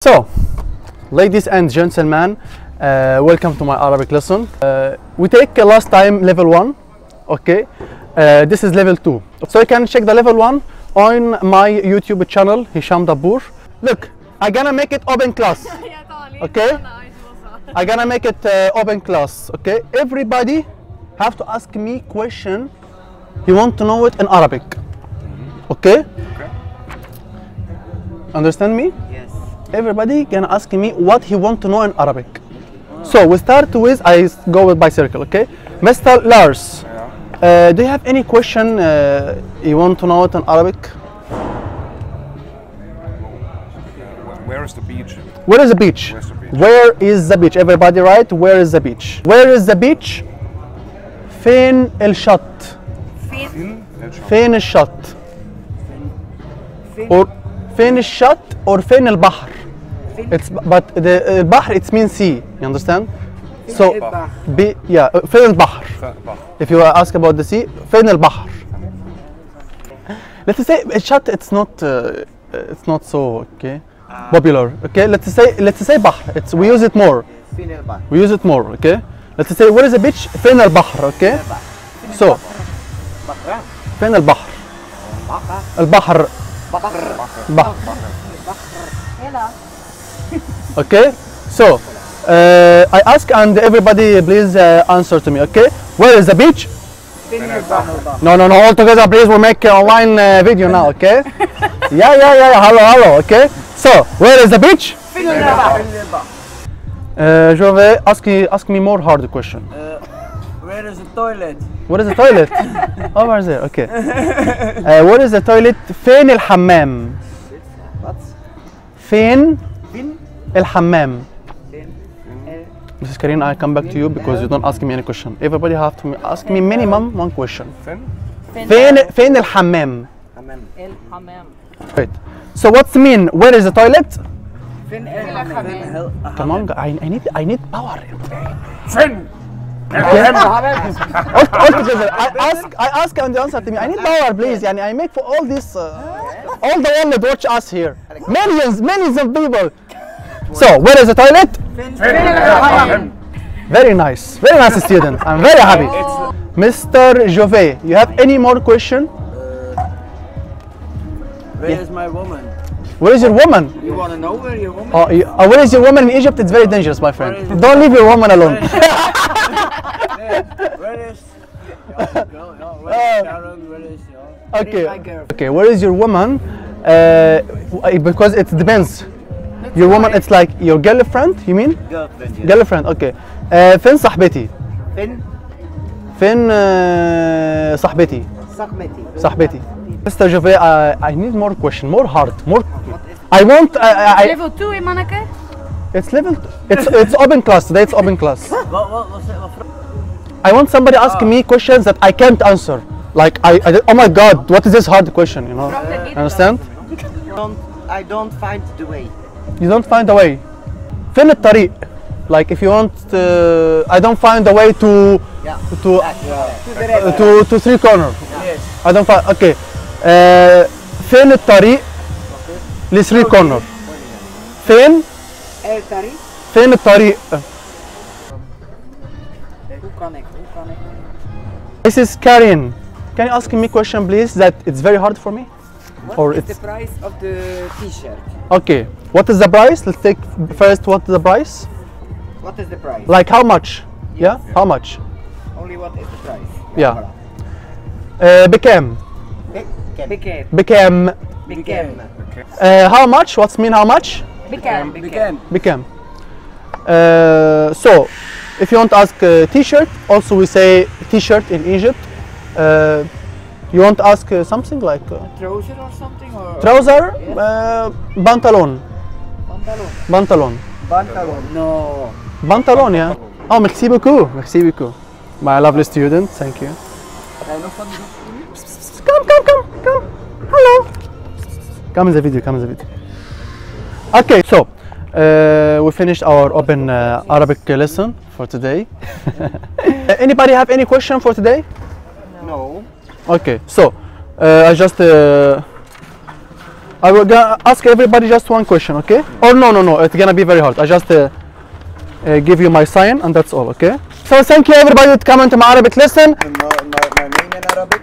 So, ladies and gentlemen, welcome to my Arabic lesson. We take last time level 1, okay? This is level 2. So you can check the level 1 on my YouTube channel, Hisham Dabbour. Look, I'm gonna make it open class, okay? I'm gonna make it open class, okay? Everybody have to ask me question. You want to know it in Arabic, okay? Understand me? Yes. Everybody can ask me what he want to know in Arabic. So we start with, I go with by circle, okay? Mr. Lars, do you have any question you want to know it in Arabic? Where is the beach? Where is the beach? Where's the beach? Where is the beach? Everybody right? Where is the beach? Where is the beach? فين الشط? فين الشط؟ or فين الشط or فين البحر? It's but the البحر it means sea. You understand? So be yeah فين البحر? If you ask about the sea, فين البحر? Let's say الشط it's not so okay popular. Okay, let's say بحر. We use it more. We use it more. Okay. Let's say where is the beach? فين البحر. Okay. So فين البحر؟ البحر. بحر. Okay, so I ask and everybody please answer to me. Okay, where is the beach? No, all together please. We'll make an online video now. Okay. yeah. Hello. Okay. So where is the beach? Jove, ask me more hard question. Where is the toilet? What is the toilet? Over there. Okay. What is the toilet? فين الحمام? What? فين الحمام? Mrs. Karin, I come back to you because you don't ask me any question. Everybody have to ask me minimum one question. فين الحمام? Right. So what's mean? Where is the toilet? Come on, I need power. All together. I ask and you answer to me. I need power, please. And I make for all this, all the one that watch us here. Millions of people. So, where is the toilet? Very nice student. I'm very happy. Mr. Jove, you have any more question? Where is my woman? Where is your woman? You want to know where your woman is? Where is your woman in Egypt? It's very dangerous, my friend. Don't leave your woman alone. Where is Sharon? Where is Okay, where is your woman? Because it depends. Your woman, it's like your girlfriend, you mean? Girlfriend. Girlfriend, okay. فين صاحبتي؟ فين صاحبتي؟ صاحبتي. Mr. Jove, I need more question, more hard, more. I want. Level 2 Imanake? It's level. It's open class today. It's open class. What's it? I want somebody asking me questions that I can't answer. Like oh my God, what is this hard question? You know? Understand? I don't find the way. You don't find a way. فين الطريق? Like if you want, I don't find a way to three corner. Yes. I don't find. Okay. فين الطريق ل three corner? فين الطريق? Who connect? This is Karin. Can you ask me question please? That it's very hard for me. What is the price of the t-shirt? Okay. What is the price? Let's take first. What is the price? What is the price? Like how much? Yeah. How much? Only what is the price? Yeah. بكام? بكام. How much? What's mean how much? بكام. So, if you want to ask t-shirt, also we say t-shirt in Egypt. You want to ask something like Trouser or something? Or trouser? Yes. Pantalon. No. Pantalon, yeah. Oh, merci beaucoup. My lovely student, thank you. Come. Hello. Come in the video. Okay, so we finished our open Arabic lesson for today. Anybody have any question for today? No. Okay, so I just I will gonna ask everybody just one question, okay? Or no, it's gonna be very hard. I just give you my sign and that's all, okay? So thank you everybody to come into my Arabic lesson. My name in Arabic?